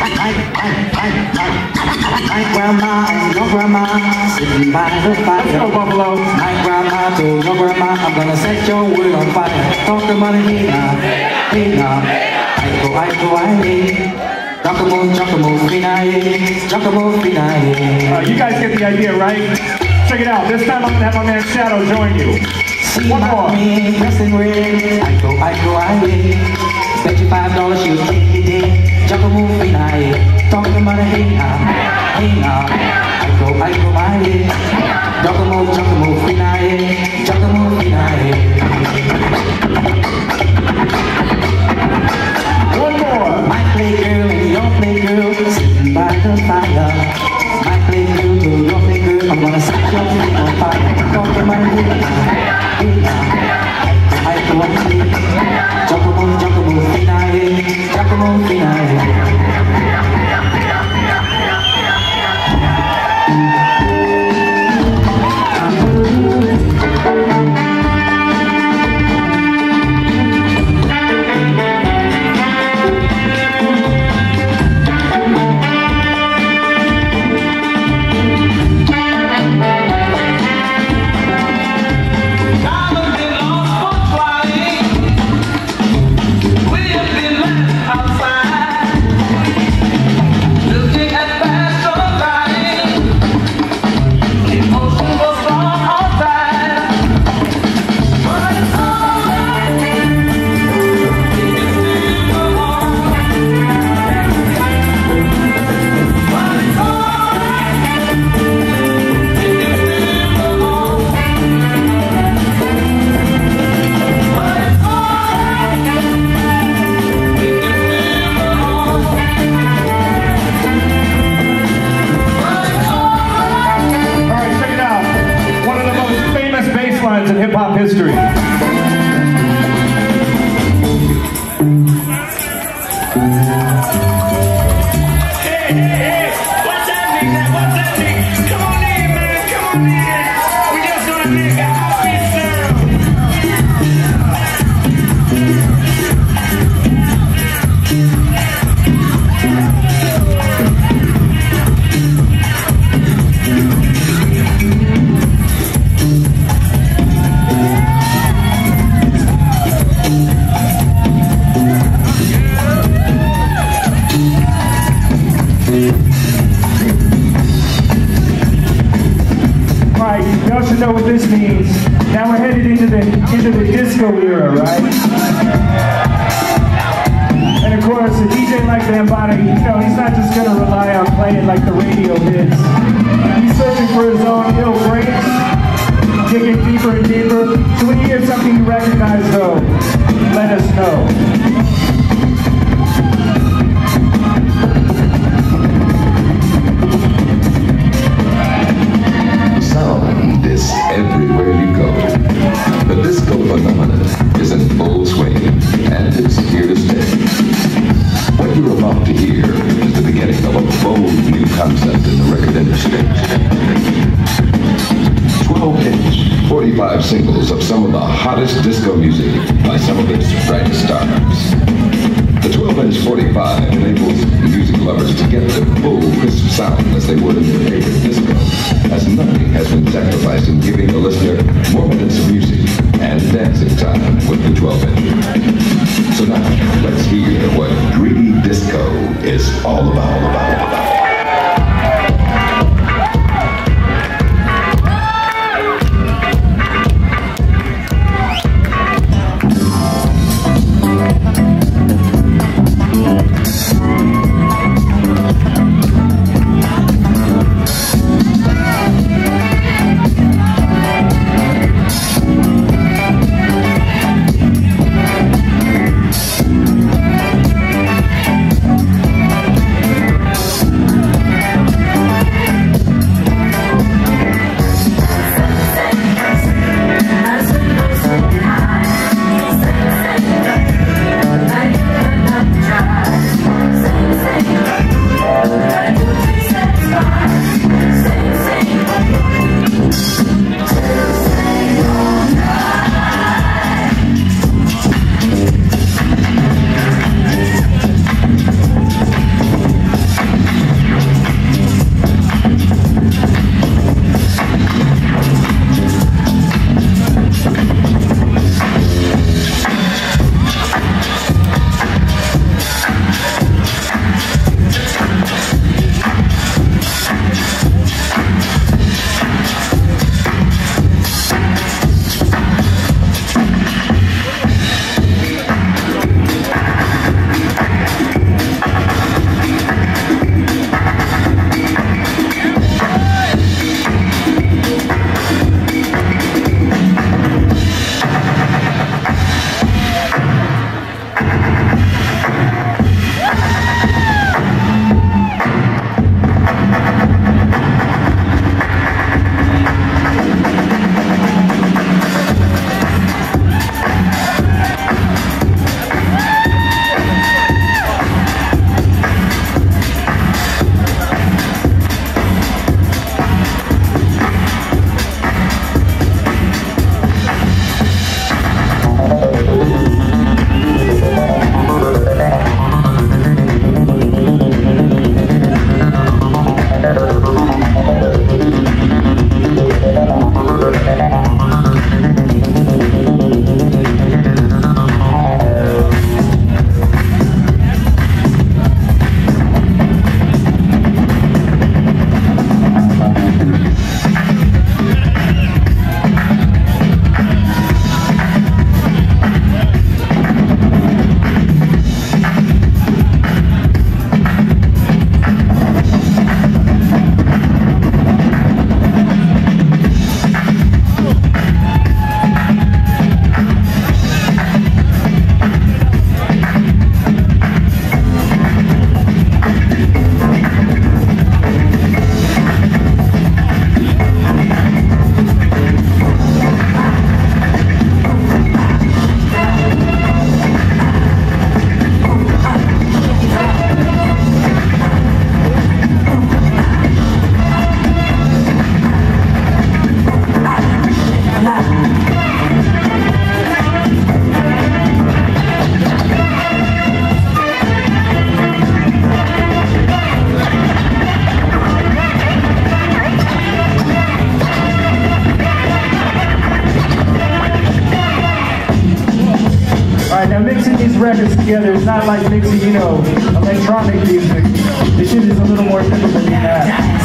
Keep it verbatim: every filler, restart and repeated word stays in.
My grandma and your grandma sitting by the fire. Let's go, Buffalo. My grandma told your grandma, I'm gonna set your world on fire. Talk to money, hey now, hey now. I go, I go, I hey. Giacomo, Giacomo, Finae, Giacomo, Finae. Uh, you guys get the idea, right? Check it out. This time I'm gonna have my man Shadow join you. See One my more. man dressing red. I go, I go, I hey. Bet you five dollars she'll take you there. Giacomo, Finae. Talk to money, hey now, hey now. I go, I go, I hey. Giacomo, Giacomo, Finae, Giacomo, Finae. One more. My playgirl and your playgirl sitting by the fire. My playgirl to your playgirl, I'm gonna set your feet on fire. Talk to my hey now, hey now. I go, I go, I hey. Giacomo, Giacomo, Finae, Giacomo, Finae. In hip-hop history. Hey, hey, hey, what's happening now? What's happening? Come on in, man, come on in. We just gonna make a happy Y'all should know what this means. Now we're headed into the into the disco era, right? And of course, a D J like Bambaataa, you know, he's not just gonna rely on playing like the radio hits. He's searching for his own ill breaks, digging deeper and deeper. So when you hear something you recognize, though, let us know. Everywhere you go. The disco phenomenon is in full swing, and it's here to stay. What you're about to hear is the beginning of a bold new concept in the record industry. twelve inch, forty-five singles of some of the hottest disco music by some of its brightest stars. The twelve inch forty-five enables music lovers to get the full, crisp sound as they would in their favorite disco, as nothing has been sacrificed in giving the listener more minutes of music and dancing time with the twelve inch. So now, let's hear what Greedy Disco is all about, all about, all about. Now mixing these records together is not like mixing, you know, electronic music. This shit is a little more difficult than that.